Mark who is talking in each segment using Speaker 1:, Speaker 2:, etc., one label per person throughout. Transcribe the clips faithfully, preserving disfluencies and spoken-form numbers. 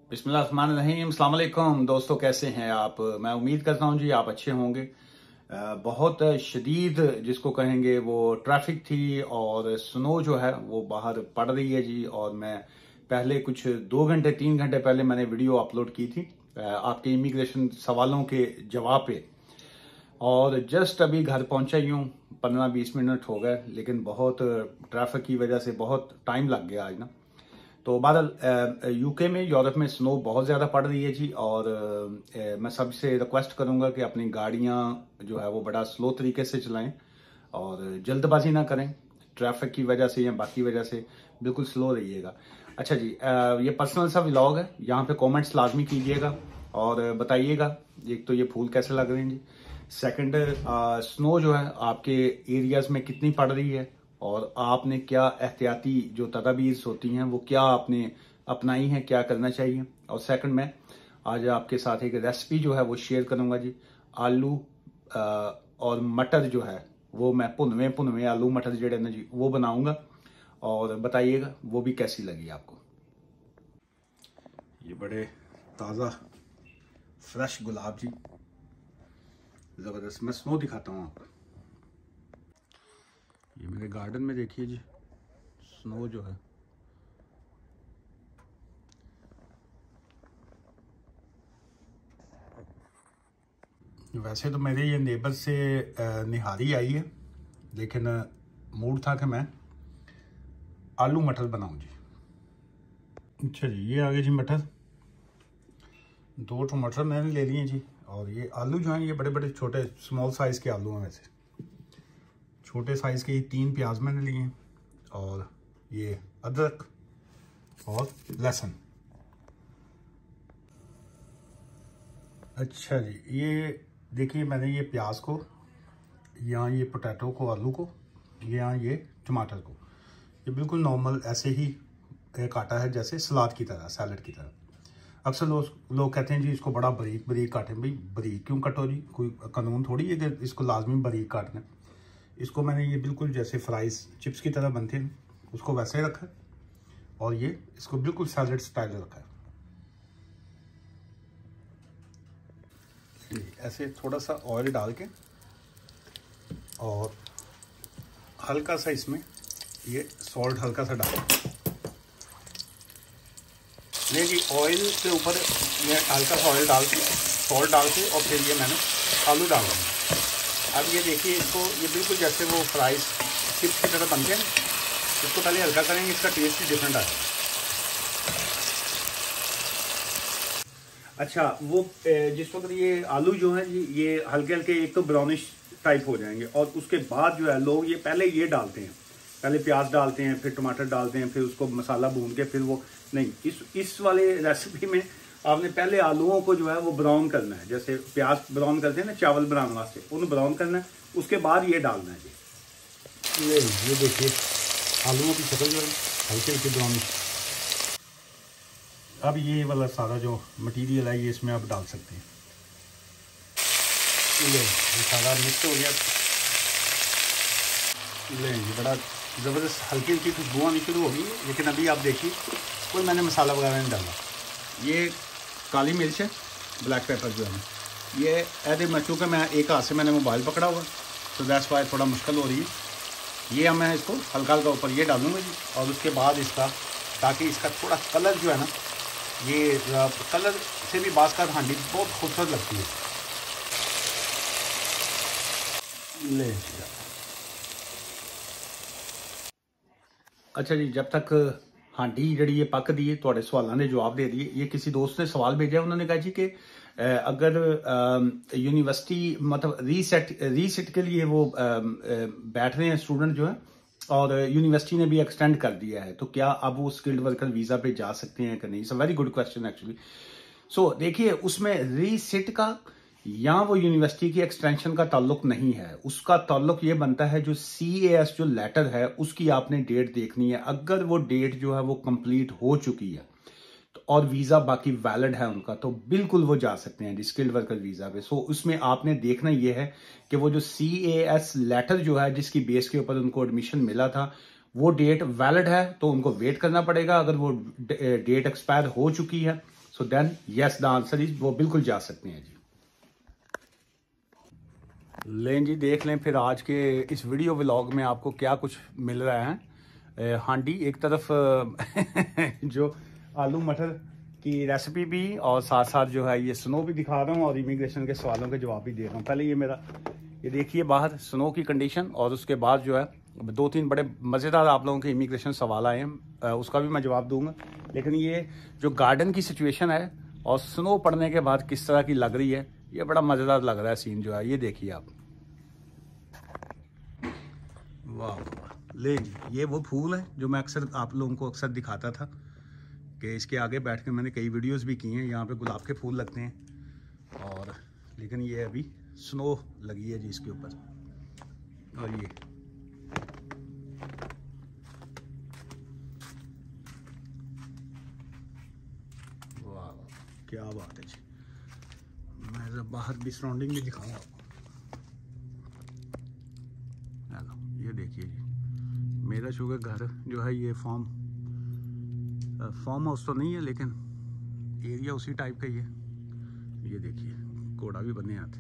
Speaker 1: बिस्मिल्लाहिर्रहमानिर्रहीम, अस्सलाम वालेकुम दोस्तों, कैसे हैं आप। मैं उम्मीद करता हूं जी आप अच्छे होंगे। अ, बहुत शदीद जिसको कहेंगे वो ट्रैफिक थी और स्नो जो है वो बाहर पड़ रही है जी। और मैं पहले कुछ दो घंटे तीन घंटे पहले मैंने वीडियो अपलोड की थी अ, आपके इमिग्रेशन सवालों के जवाब पे, और जस्ट अभी घर पहुंचा ही हूँ। पंद्रह बीस मिनट हो गए, लेकिन बहुत ट्रैफिक की वजह से बहुत टाइम लग गया आज ना। तो बादल यूके में, यूरोप में स्नो बहुत ज़्यादा पड़ रही है जी। और अ, मैं सबसे रिक्वेस्ट करूंगा कि अपनी गाड़ियां जो है वो बड़ा स्लो तरीके से चलाएं और जल्दबाजी ना करें। ट्रैफिक की वजह से या बाकी वजह से बिल्कुल स्लो रहिएगा। अच्छा जी, अ, ये पर्सनल सा व्लॉग है, यहाँ पे कमेंट्स लाजमी कीजिएगा और बताइएगा एक तो ये फूल कैसे लग रहे हैं जी। सेकंड, स्नो जो है आपके एरियाज में कितनी पड़ रही है और आपने क्या एहतियाती जो तदाबीर होती हैं वो क्या आपने अपनाई हैं, क्या करना चाहिए। और सेकंड, मैं आज आपके साथ एक रेसिपी जो है वो शेयर करूंगा जी। आलू अ, और मटर जो है वो मैं भुनवे भुनवे आलू मटर जेडे ना जी वो बनाऊंगा, और बताइएगा वो भी कैसी लगी आपको। ये बड़े ताज़ा फ्रेश गुलाब जी, ज़बरदस्त। मैं स्नो दिखाता हूँ आपको। ये मेरे गार्डन में देखिए जी, स्नो जो है वैसे तो मेरे ये नेबर से निहारी आई है, लेकिन मूड था कि मैं आलू मटर बनाऊं जी। अच्छा जी, ये आगे जी मटर, दो टमाटर मैंने ले लिए जी। और ये आलू जो हैं ये बड़े बड़े छोटे स्मॉल साइज़ के आलू हैं, वैसे छोटे साइज़ के। ये तीन प्याज मैंने लिए हैं और ये अदरक और लहसुन। अच्छा जी, ये देखिए मैंने ये प्याज को, यहाँ ये पोटैटो को, आलू को, यहाँ ये टमाटर को, ये बिल्कुल नॉर्मल ऐसे ही काटा है जैसे सलाद की तरह, सैलड की तरह। अक्सर लोग लोग कहते हैं जी इसको बड़ा बारीक बारीक काटें। भाई बारीक क्यों कटो जी, कोई कानून थोड़ी है कि इसको लाजमी बारीक काटना है। इसको मैंने ये बिल्कुल जैसे फ्राइज चिप्स की तरह बनते हैं उसको वैसे रखा है, और ये इसको बिल्कुल सैलड स्टाइल रखा है। ऐसे थोड़ा सा ऑयल डाल के और हल्का सा इसमें ये सॉल्ट हल्का सा डाल, नहीं जी ऑयल के ऊपर मैं हल्का सा ऑयल डाल के सॉल्ट डाल के और फिर ये मैंने आलू डाल दिया। अब ये देखिए इसको, ये बिल्कुल जैसे वो फ्राइज चिप्स की तरह बनते हैं, इसको पहले हल्का करेंगे, इसका टेस्ट ही डिफरेंट आएगा। अच्छा, वो जिस वक्त ये आलू जो है जी ये हल्के हल्के एक तो ब्राउनिश टाइप हो जाएंगे, और उसके बाद जो है लोग ये पहले ये डालते हैं, पहले प्याज डालते हैं, फिर टमाटर डालते हैं, फिर उसको मसाला भून के फिर वो नहीं। इस इस वाले रेसिपी में आपने पहले आलूओं को जो है वो ब्राउन करना है, जैसे प्याज ब्राउन करते हैं ना चावल बनाने वास्ते, उन्हें ब्राउन करना है, उसके बाद ये डालना है जी। ये ये देखिए आलूओं की शक्ल जो है हल्की हल्की ब्राउन। अब ये वाला सारा जो मटेरियल है ये इसमें आप डाल सकते हैं। ये सारा मिक्स हो गया, ले ये बड़ा ज़बरदस्त हल्की हल्की खुशबू आनी शुरू होगी। लेकिन अभी आप देखिए कोई मैंने मसाला वगैरह नहीं डाला। ये काली मिर्च है, ब्लैक पेपर जो है ये ऐसे मैं, चूँकि मैं एक हाथ से मैंने मोबाइल पकड़ा हुआ तो दैट्स वाई थोड़ा मुश्किल हो रही है। ये मैं इसको हल्का हल्का ऊपर ये डालूंगा जी, और उसके बाद इसका, ताकि इसका थोड़ा कलर जो है ना, ये कलर से भी बात का हांडी बहुत खूबसूरत लगती है। ले अच्छा जी, जब तक हांडी जी ये पक दी है, थोड़े सवालों के जवाब दे दिए। ये किसी दोस्त ने सवाल भेजा, उन्होंने कहा जी कि अगर यूनिवर्सिटी मतलब रीसेट रीसेट के लिए वो बैठ रहे हैं स्टूडेंट जो है, और यूनिवर्सिटी ने भी एक्सटेंड कर दिया है, तो क्या अब वो स्किल्ड वर्कर वीज़ा पे जा सकते हैं कि नहीं। It's a very good question actually. So देखिए, उसमें रीसिट का या वो यूनिवर्सिटी की एक्सटेंशन का ताल्लुक नहीं है। उसका ताल्लुक ये बनता है जो सी ए एस जो लेटर है उसकी आपने डेट देखनी है। अगर वो डेट जो है वो कंप्लीट हो चुकी है तो और वीज़ा बाकी वैलिड है उनका, तो बिल्कुल वो जा सकते हैं स्किल्ड वर्कर वीज़ा पे। सो उसमें आपने देखना ये है कि वो जो सी ए एस लेटर जो है जिसकी बेस के ऊपर उनको एडमिशन मिला था वो डेट वैलिड है, तो उनको वेट करना पड़ेगा। अगर वो डेट एक्सपायर हो चुकी है so then yes the answer is वो बिल्कुल जा सकते हैं जी। लें जी देख लें फिर आज के इस वीडियो व्लॉग में आपको क्या कुछ मिल रहा है। हांडी एक तरफ जो आलू मटर की रेसिपी भी और साथ साथ जो है ये स्नो भी दिखा रहा हूँ और इमिग्रेशन के सवालों के जवाब भी दे रहा हूँ। पहले ये मेरा ये देखिए बाहर स्नो की कंडीशन और उसके बाद जो है दो तीन बड़े मज़ेदार आप लोगों के इमिग्रेशन सवाल आए हैं, उसका भी मैं जवाब दूंगा। लेकिन ये जो गार्डन की सिचुएशन है और स्नो पड़ने के बाद किस तरह की लग रही है, ये बड़ा मज़ेदार लग रहा है सीन जो है। ये देखिए आप, वाह ले ये वो फूल है जो मैं अक्सर आप लोगों को अक्सर दिखाता था कि इसके आगे बैठ के मैंने कई वीडियोस भी की हैं। यहाँ पे गुलाब के फूल लगते हैं और लेकिन ये अभी स्नो लगी है जी इसके ऊपर। और ये वाह क्या बात है जी। मैं जब बाहर भी सराउंडिंग भी दिखाऊंगा आपको। ये देखिए जी मेरा चूँकि घर जो है ये फार्म फार्म हाउस तो नहीं है लेकिन एरिया उसी टाइप का ही है। ये देखिए घोड़ा भी बने आते।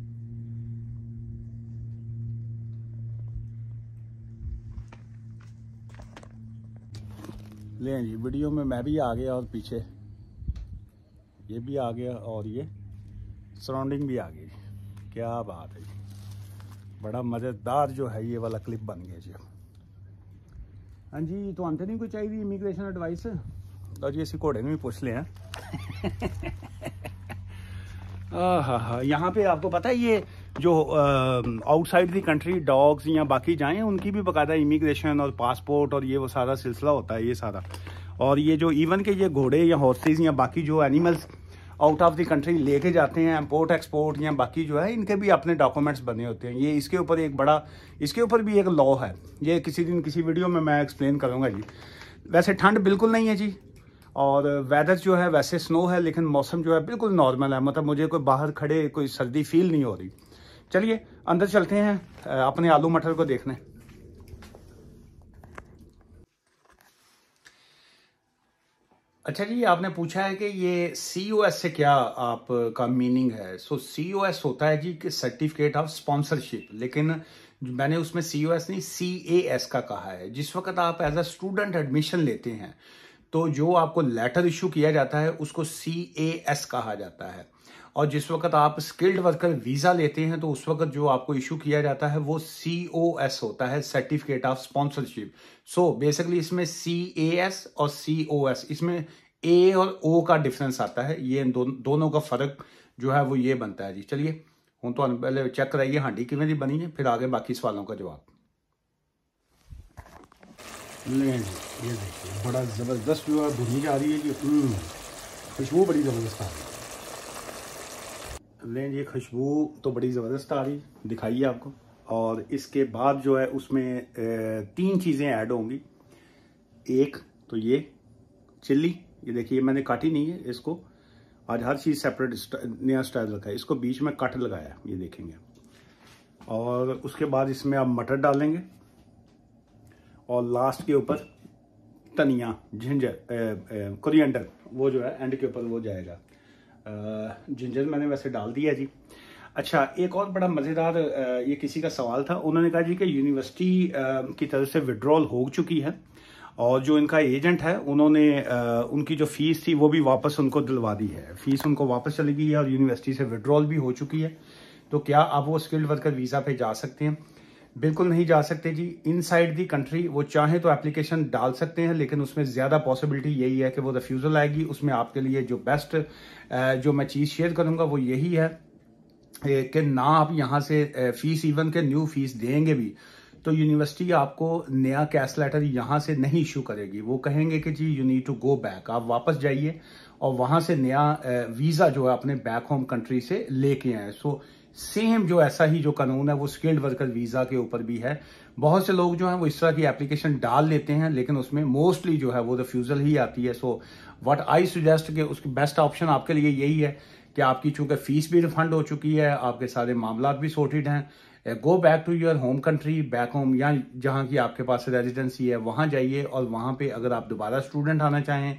Speaker 1: ले जी वीडियो में मैं भी आ गया और पीछे ये भी आ गया और ये सराउंडिंग भी आ गई। क्या बात है जी, बड़ा मज़ेदार जो है ये वाला क्लिप बन गया जी। हाँ जी तो आंते नहीं कोई चाहिए इमिग्रेशन एडवाइस तो जी इसी घोड़े में भी पूछ लें। हाँ हाँ यहाँ पे आपको पता है ये जो आउटसाइड दी कंट्री डॉग्स या बाकी जाएं उनकी भी बाकायदा इमिग्रेशन और पासपोर्ट और ये वो सारा सिलसिला होता है ये सारा। और ये जो इवन के ये घोड़े या हॉर्सेस या बाकी जो animals out of the country लेके जाते हैं इम्पोर्ट एक्सपोर्ट या बाकी जो है इनके भी अपने डॉक्यूमेंट्स बने होते हैं। ये इसके ऊपर एक बड़ा इसके ऊपर भी एक लॉ है, ये किसी दिन किसी वीडियो में मैं एक्सप्लेन करूँगा जी। वैसे ठंड बिल्कुल नहीं है जी और वेदर जो है वैसे स्नो है लेकिन मौसम जो है बिल्कुल नॉर्मल है, मतलब मुझे कोई बाहर खड़े कोई सर्दी फील नहीं हो रही। चलिए अंदर चलते हैं अपने आलू मटर को देखने। अच्छा जी आपने पूछा है कि ये सी ओ एस से क्या आपका मीनिंग है। सो सी ओ एस होता है जी कि सर्टिफिकेट ऑफ स्पॉन्सरशिप, लेकिन मैंने उसमें सी ओ एस नहीं सी ए एस का कहा है। जिस वक्त आप एज अ स्टूडेंट एडमिशन लेते हैं तो जो आपको लेटर इशू किया जाता है उसको सी ए एस कहा जाता है और जिस वक्त आप स्किल्ड वर्कर वीज़ा लेते हैं तो उस वक्त जो आपको इशू किया जाता है वो सी ओ एस होता है, certificate of sponsorship. So basically इसमें सी ए एस और सी ओ एस इसमें ए और ओ का डिफरेंस आता है। ये दो, दोनों का फर्क जो है वो ये बनता है जी। चलिए हूँ तो पहले चेक कराइए हांडी किवें दी बनी है, फिर आगे बाकी सवालों का जवाब। ले ये देखिए बड़ा ज़बरदस्त जो है भुनी जा रही है कि खुशबू बड़ी ज़बरदस्त आ रही है। लें ये खुशबू तो बड़ी ज़बरदस्त आ रही दिखाइए आपको। और इसके बाद जो है उसमें तीन चीज़ें ऐड होंगी। एक तो ये चिल्ली, ये देखिए मैंने काटी नहीं है इसको, आज हर चीज़ सेपरेट नया स्टाइल रखा है। इसको बीच में कट लगाया ये देखेंगे। और उसके बाद इसमें आप मटर डालेंगे और लास्ट के ऊपर धनिया जिंजर कोरिएंडर वो जो है एंड के ऊपर वो जाएगा। जिंजर मैंने वैसे डाल दिया जी। अच्छा एक और बड़ा मज़ेदार ये किसी का सवाल था, उन्होंने कहा जी कि यूनिवर्सिटी की तरफ से विड्रॉल हो चुकी है और जो इनका एजेंट है उन्होंने उनकी जो फीस थी वो भी वापस उनको दिलवा दी है। फीस उनको वापस चली गई है और यूनिवर्सिटी से विड्रॉल भी हो चुकी है। तो क्या अब वो स्किल्ड वर्कर वीज़ा पे जा सकते हैं? बिल्कुल नहीं जा सकते जी। इनसाइड दी कंट्री वो चाहे तो एप्लीकेशन डाल सकते हैं लेकिन उसमें ज़्यादा पॉसिबिलिटी यही है कि वो रिफ्यूज़ल आएगी। उसमें आपके लिए जो बेस्ट जो मैं चीज़ शेयर करूँगा वो यही है कि ना आप यहाँ से फीस इवन के न्यू फीस देंगे भी तो यूनिवर्सिटी आपको नया कैश लेटर यहाँ से नहीं इशू करेगी। वो कहेंगे कि जी you need to go back, आप वापस जाइए और वहाँ से नया वीज़ा जो है अपने बैक होम कंट्री से लेके आए। सो सेम जो ऐसा ही जो कानून है वो स्किल्ड वर्कर वीज़ा के ऊपर भी है। बहुत से लोग जो हैं वो इस तरह की एप्लीकेशन डाल लेते हैं लेकिन उसमें मोस्टली जो है वो रिफ्यूज़ल ही आती है। सो व्हाट आई सजेस्ट कि उसकी बेस्ट ऑप्शन आपके लिए यही है कि आपकी चूंकि फीस भी रिफंड हो चुकी है, आपके सारे मामला भी सॉर्टेड हैं, go back to your home country, back home या जहाँ की आपके पास रेजिडेंसी है वहाँ जाइए और वहाँ पे अगर आप दोबारा स्टूडेंट आना चाहें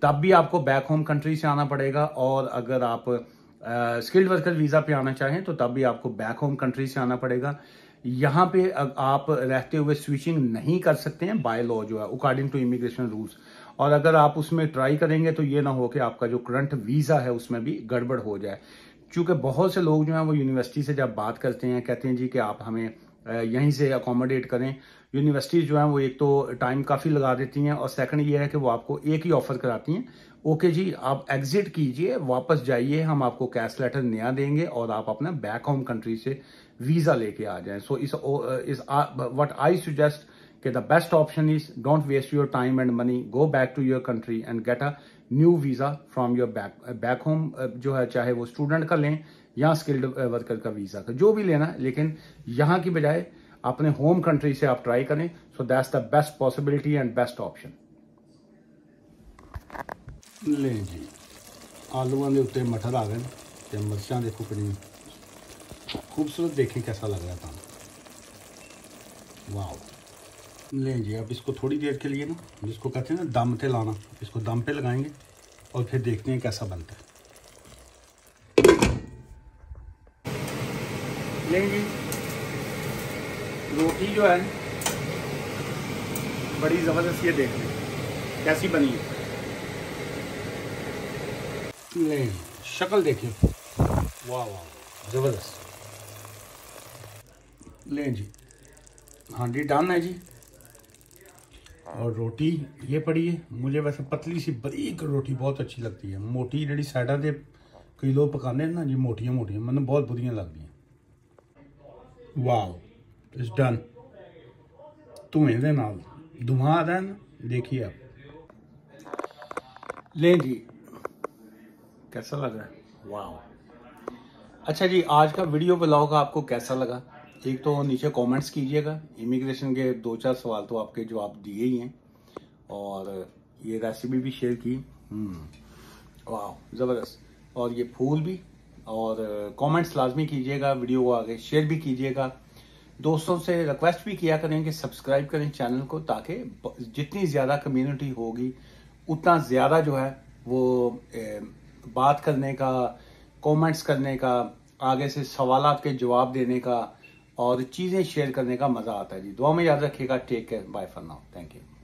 Speaker 1: तब भी आपको बैक होम कंट्री से आना पड़ेगा, और अगर आप स्किल्ड वर्कर वीज़ा पे आना चाहें तो तब भी आपको बैक होम कंट्री से आना पड़ेगा। यहाँ पे आप रहते हुए स्विचिंग नहीं कर सकते हैं बाय लॉ जो है, अकॉर्डिंग टू इमिग्रेशन रूल्स। और अगर आप उसमें ट्राई करेंगे तो ये ना हो कि आपका जो करंट वीज़ा है उसमें भी गड़बड़ हो जाए। क्योंकि बहुत से लोग जो हैं वो यूनिवर्सिटी से जब बात करते हैं, कहते हैं जी कि आप हमें यहीं से अकोमोडेट करें। यूनिवर्सिटीज़ जो हैं वो एक तो टाइम काफ़ी लगा देती हैं, और सेकंड ये है कि वो आपको एक ही ऑफ़र कराती हैं, ओके जी आप एग्जिट कीजिए, वापस जाइए, हम आपको कैश लेटर नया देंगे और आप अपना बैक होम कंट्री से वीज़ा लेके आ जाएं। सो इस इस व्हाट आई सजेस्ट कि the best option is don't waste your time and money, go back to your country and get a new visa from your back back home जो है, चाहे वो स्टूडेंट का लें या स्किल्ड वर्कर का visa का, जो भी लेना है, लेकिन यहाँ की बजाय अपने होम कंट्री से आप ट्राई करें। So that's the best possibility and best option. लें जी आलूआं दे उत्ते मटर आ गए ते मिर्चां देखो कितनी खूबसूरत, देखिए कैसा लग रहा था, वाह। लें जी अब इसको थोड़ी देर के लिए ना, जिसको कहते हैं ना दम पे लाना, इसको दम पे लगाएंगे और फिर देखते हैं कैसा बनता है। लें जी रोटी जो है बड़ी ज़बरदस्त, ये देख लें कैसी बनी है। लें शक्ल देखिए, वाह वाह ज़बरदस्त। लें जी हांडी डन है जी, और रोटी ये पड़ी है। मुझे वैसे पतली सी बारीक रोटी बहुत अच्छी लगती है, मोटी जी साइडा दे कई लोग पकाने ना जी मोटियां मोटियां, मैंने बहुत बुरियां लगती हैं। वाह इट्स डन, धुएं दे नाल धुआं आ रहा है ना, देखिए आप। लें जी कैसा लग रहा है, वाह। अच्छा जी आज का वीडियो ब्लॉग आपको कैसा लगा, एक तो नीचे कमेंट्स कीजिएगा। इमिग्रेशन के दो चार सवाल तो आपके जवाब दिए ही हैं, और ये रेसिपी भी शेयर की, वाह ज़बरदस्त। और ये फूल भी, और कमेंट्स लाजमी कीजिएगा, वीडियो को आगे शेयर भी कीजिएगा। दोस्तों से रिक्वेस्ट भी किया करें कि सब्सक्राइब करें चैनल को, ताकि जितनी ज़्यादा कम्युनिटी होगी उतना ज़्यादा जो है वो ए, बात करने का, कमेंट्स करने का, आगे से सवालात के जवाब देने का और चीज़ें शेयर करने का मज़ा आता है जी। दुआ में याद रखिएगा। Take care, bye for now, thank you.